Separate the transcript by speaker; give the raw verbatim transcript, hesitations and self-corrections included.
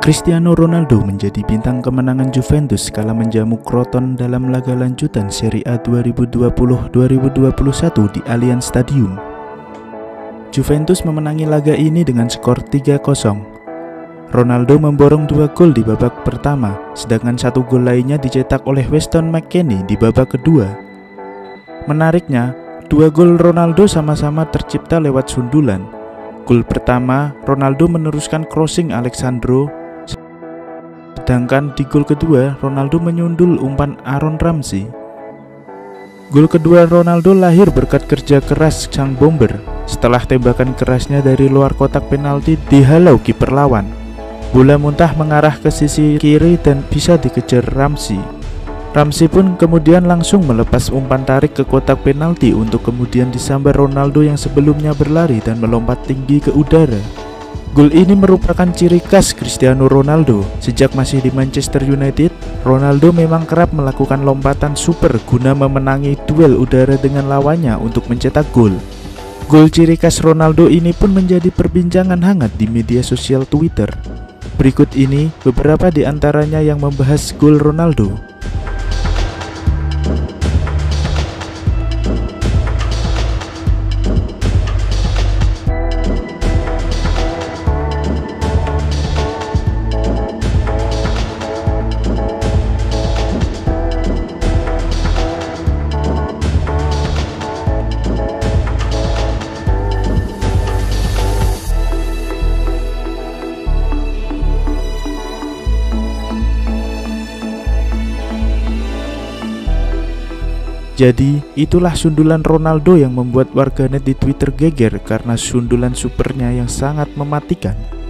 Speaker 1: Cristiano Ronaldo menjadi bintang kemenangan Juventus kala menjamu Crotone dalam laga lanjutan Serie A dua ribu dua puluh dua ribu dua puluh satu di Allianz Stadium. Juventus memenangi laga ini dengan skor tiga kosong. Ronaldo memborong dua gol di babak pertama, sedangkan satu gol lainnya dicetak oleh Weston McKennie di babak kedua. Menariknya, dua gol Ronaldo sama-sama tercipta lewat sundulan. Gol pertama, Ronaldo meneruskan crossing Alexandro, sedangkan di gol kedua, Ronaldo menyundul umpan Aaron Ramsey. Gol kedua Ronaldo lahir berkat kerja keras sang bomber setelah tembakan kerasnya dari luar kotak penalti dihalau kiper lawan. Bola muntah mengarah ke sisi kiri dan bisa dikejar Ramsey. Ramsey pun kemudian langsung melepas umpan tarik ke kotak penalti untuk kemudian disambar Ronaldo yang sebelumnya berlari dan melompat tinggi ke udara. Gol ini merupakan ciri khas Cristiano Ronaldo. Sejak masih di Manchester United, Ronaldo memang kerap melakukan lompatan super guna memenangi duel udara dengan lawannya untuk mencetak gol. Gol ciri khas Ronaldo ini pun menjadi perbincangan hangat di media sosial Twitter. Berikut ini beberapa di antaranya yang membahas gol Ronaldo. Jadi, itulah sundulan Ronaldo yang membuat warganet di Twitter geger karena sundulan supernya yang sangat mematikan.